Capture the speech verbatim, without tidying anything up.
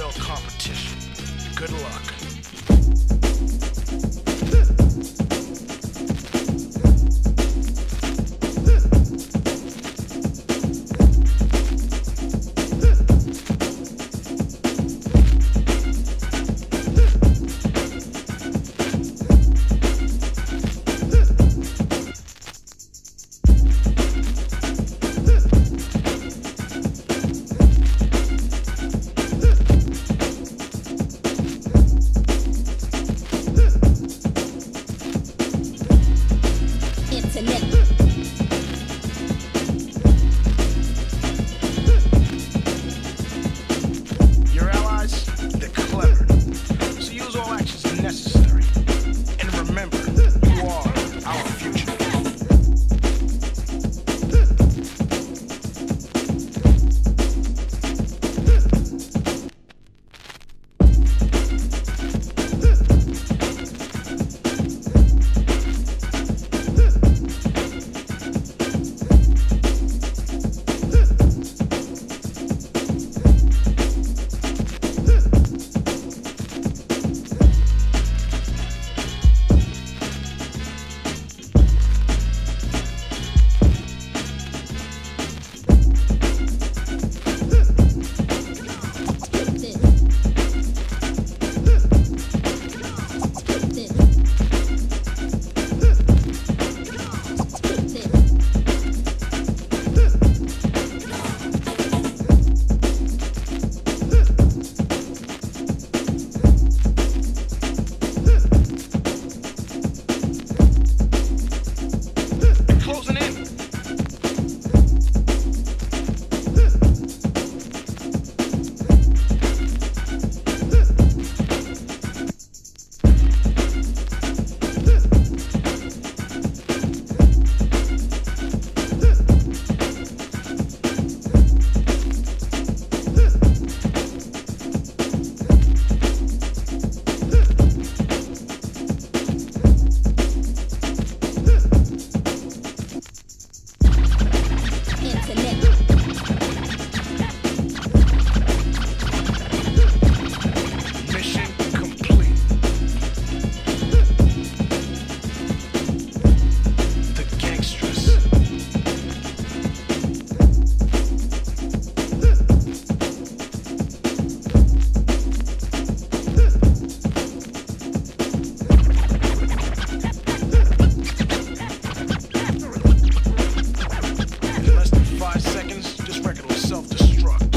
real competition. Good luck. Your allies, they're clever, so use all actions as necessary. And remember, you are our future. Closing in. Mission complete. The gangsters. In less than five seconds, this record will self-destruct.